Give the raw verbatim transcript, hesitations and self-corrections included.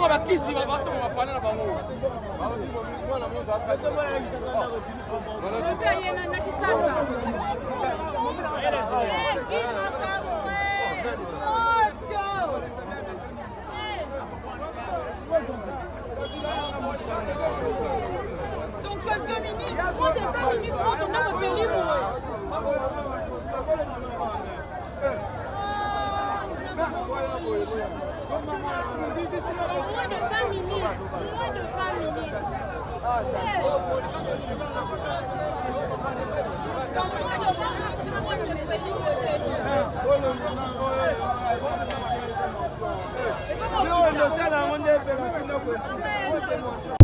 Ntango bakisi babaso mapana na bango. Baozi bomishwa na moto akaza. Ope yena na Kishasa. Donc quelques minutes, moins de vingt minutes, on a repéré moi. Moins de vingt minutes, moins de vingt minutes. Dans moins de vingt minutes, moi je fais du